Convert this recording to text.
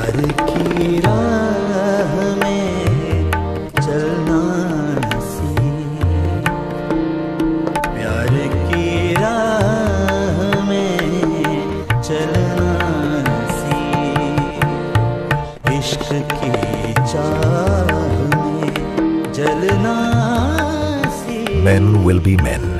प्यार की राह में चलना नसीब, प्यार की राह में चलना नसीब, इश्क की चाह में जलना नसीब। Men will be men.